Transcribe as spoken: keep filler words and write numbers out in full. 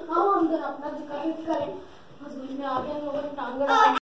हाँ हम तो अपना जिक्र करें हस्बैंड ने आगे हम लोगों ने टांग